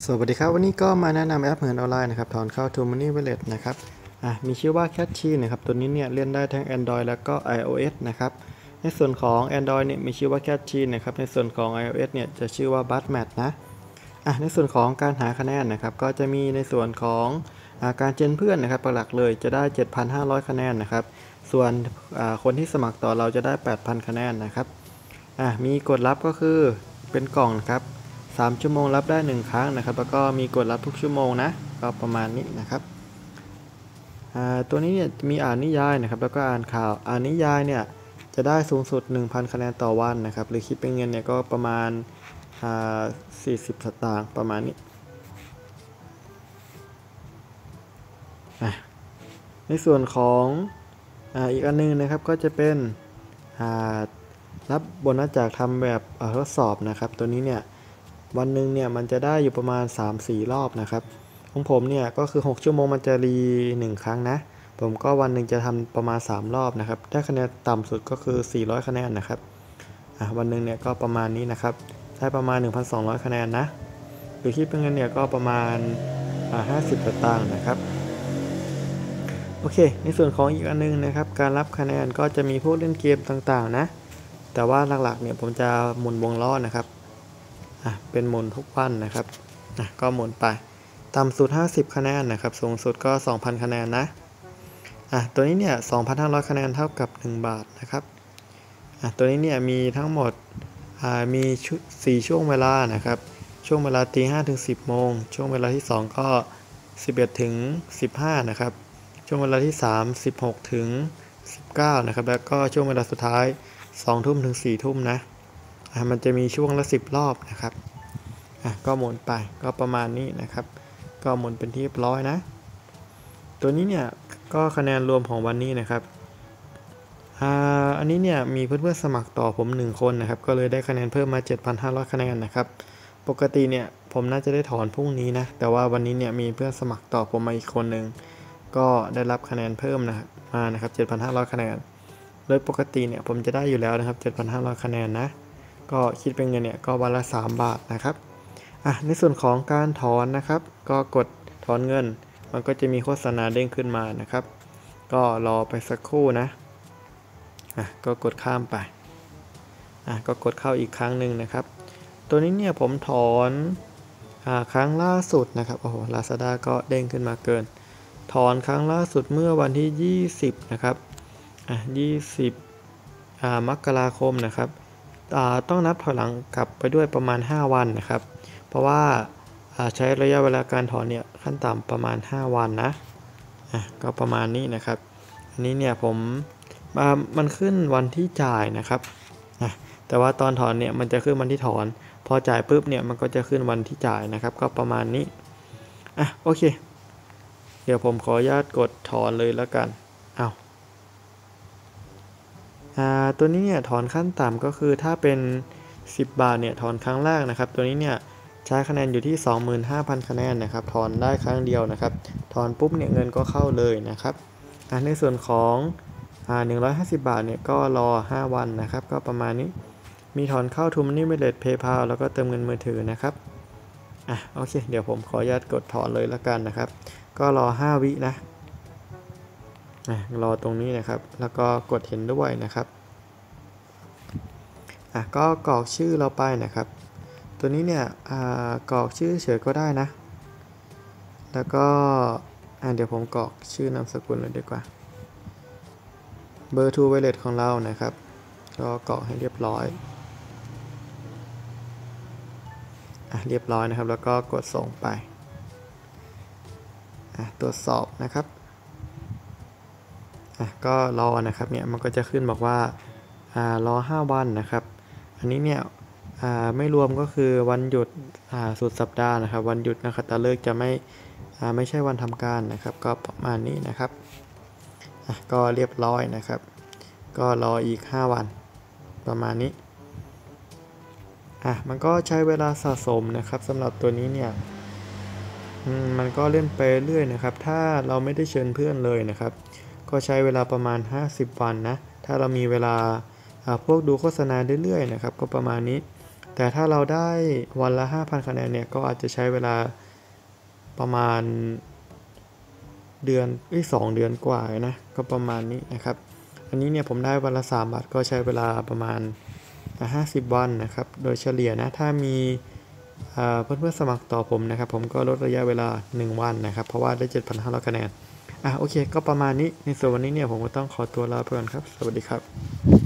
สวัสดีครับวันนี้ก็มาแนะนำแอปเงินออนไลน์นะครับถอนเข้า True Money Wallet นะครับมีชื่อว่า Catchy นะครับตัวนี้เนี่ยเล่นได้ทั้ง Android แล้วก็ iOS นะครับในส่วนของ Android เนี่ยมีชื่อว่า Catchy นะครับในส่วนของ iOS เนี่ยจะชื่อว่า Buzzmatch นะในส่วนของการหาคะแนนนะครับก็จะมีในส่วนของการเจนเพื่อนนะครับหลักเลยจะได้ 7,500 คะแนนนะครับส่วนคนที่สมัครต่อเราจะได้ 8,000 คะแนนนะครับมีกฎลับก็คือเป็นกล่องนะครับ3 ชั่วโมงรับได้1ครั้งนะครับแล้วก็มีกฎลับทุกชั่วโมงนะก็ประมาณนี้นะครับตัวนี้เนี่ยมีอ่านนิยายนะครับแล้วก็อ่านข่าวอ่านนิยายเนี่ยจะได้สูงสุด 1,000 คะแนนต่อวันนะครับหรือคิดเป็นเงินเนี่ยก็ประมาณ40 สตางค์ประมาณนี้ในส่วนของอีกอันนึงนะครับก็จะเป็นรับโบนัสจากทำแบบทดสอบนะครับตัวนี้เนี่ยวันหนึ่งเนี่ยมันจะได้อยู่ประมาณ 3-4 รอบนะครับของผมเนี่ยก็คือ6ชั่วโมงมันจะรี1ครั้งนะผมก็วันหนึ่งจะทำประมาณ3รอบนะครับได้คะแนนต่ำสุดก็คือ400คะแนนนะครับวันหนึ่งเนี่ยก็ประมาณนี้นะครับได้ประมาณ 1,200 คะแนนนะหรือคิดเป็นเงินเนี่ยก็ประมาณ50 สตางค์นะครับโอเคในส่วนของอีกอันนึงนะครับการรับคะแนนก็จะมีพวกเล่นเกมต่างๆนะแต่ว่าหลักๆเนี่ยผมจะหมุนวงล้อนะครับเป็นหมุนทุกวันนะครับก็หมุนไปต่ำสุด50คะแนนนะครับสูงสุดก็ 2,000 คะแนนนะตัวนี้เนี่ย 2,500 คะแนนเท่ากับ1 บาทนะครับตัวนี้เนี่ยมีทั้งหมดมี4ช่วงเวลานะครับช่วงเวลาตี 5 ถึง 10 โมงช่วงเวลาที่2ก็11 ถึง 15นะครับช่วงเวลาที่3 16 ถึง 19นะครับแล้วก็ช่วงเวลาสุดท้าย2 ทุ่มถึง 4 ทุ่มนะมันจะมีช่วงละ10 รอบนะครับก็หมุนไปก็ประมาณนี้นะครับก็หมุนเป็นที่เรียบร้อยนะตัวนี้เนี่ยก็คะแนนรวมของวันนี้นะครับอันนี้เนี่ยมีเพื่อนๆสมัครต่อผม1คนนะครับก็เลยได้คะแนนเพิ่มมา 7,500 คะแนนนะครับปกติเนี่ยผมน่าจะได้ถอนพรุ่งนี้นะแต่ว่าวันนี้เนี่ยมีเพื่อนสมัครต่อผมมาอีกคนหนึ่งก็ได้รับคะแนนเพิ่มนะครับ 7,500 คะแนนโดยปกติเนี่ยผมจะได้อยู่แล้วนะครับ 7,500 คะแนนนะก็คิดเป็นเงินเนี่ยก็วันละ3 บาทนะครับในส่วนของการถอนนะครับก็กดถอนเงินมันก็จะมีโฆษณาเด้งขึ้นมานะครับก็รอไปสักครู่นะก็กดข้ามไปก็กดเข้าอีกครั้งหนึ่งนะครับตัวนี้เนี่ยผมถอนครั้งล่าสุดนะครับโอ้โห Lazada ก็เด้งขึ้นมาเกินถอนครั้งล่าสุดเมื่อวันที่20นะครับ20มกราคมนะครับต้องนับถอยหลังกลับไปด้วยประมาณ5วันนะครับเพราะว่าใช้ระยะเวลาการถอนเนี่ยขั้นต่ำประมาณ5วันนะก็ประมาณนี้นะครับอันนี้เนี่ยมันขึ้นวันที่จ่ายนะครับแต่ว่าตอนถอนเนี่ยมันจะขึ้นวันที่ถอนพอจ่ายปุ๊บเนี่ยมันก็จะขึ้นวันที่จ่ายนะครับก็ประมาณนี้โอเคเดี๋ยวผมขออนุญาตกดถอนเลยแล้วกันตัวนี้เนี่ยถอนขั้นต่ำก็คือถ้าเป็น10 บาทเนี่ยถอนครั้งแรกนะครับตัวนี้เนี่ยใช้คะแนนอยู่ที่ 25,000 คะแนนนะครับถอนได้ครั้งเดียวนะครับถอนปุ๊บเนี่ยเงินก็เข้าเลยนะครับในส่วนของ150 บาทเนี่ยก็รอ5วันนะครับก็ประมาณนี้มีถอนเข้า True Money Wallet PayPal แล้วก็เติมเงินมือถือนะครับโอเคเดี๋ยวผมขออนุญาตกดถอนเลยแล้วกันนะครับก็รอ5 วินะรอตรงนี้นะครับแล้วก็กดเห็นด้วยนะครับก็กรอกชื่อเราไปนะครับตัวนี้เนี่ยกรอกชื่อเฉยก็ได้นะแล้วก็เดี๋ยวผมกรอกชื่อนามสกุลเลยดีกว่าเบอร์ True Wallet ของเรานะครับก็กรอกให้เรียบร้อยเรียบร้อยนะครับแล้วก็กดส่งไปตรวจสอบนะครับก็รอนะครับเนี่ยมันก็จะขึ้นบอกว่ารอ5วันนะครับอันนี้เนี่ยไม่รวมก็คือวันหยุดสุดสัปดาห์นะครับวันหยุดนะครับแต่เลิกจะไม่ใช่วันทำการนะครับก็ประมาณนี้นะครับก็เรียบร้อยนะครับก็รออีก5วันประมาณนี้มันก็ใช้เวลาสะสมนะครับสำหรับตัวนี้เนี่ยมันก็เล่นไปเรื่อยนะครับถ้าเราไม่ได้เชิญเพื่อนเลยนะครับก็ใช้เวลาประมาณ50 วันนะถ้าเรามีเวลาพวกดูโฆษณาเรื่อยๆนะครับก็ประมาณนี้แต่ถ้าเราได้วันละ 5,000 คะแนนเนี่ยก็อาจจะใช้เวลาประมาณเดือน2 เดือนกว่านะก็ประมาณนี้นะครับอันนี้เนี่ยผมได้วันละ3 บาทก็ใช้เวลาประมาณ50 วันนะครับโดยเฉลี่ยนะถ้ามีเพื่อนๆสมัครต่อผมนะครับผมก็ลดระยะเวลา1 วันนะครับเพราะว่าได้ 7,500 คะแนนโอเคก็ประมาณนี้ในส่วนวันนี้เนี่ยผมก็ต้องขอตัวลาไปก่อนครับสวัสดีครับ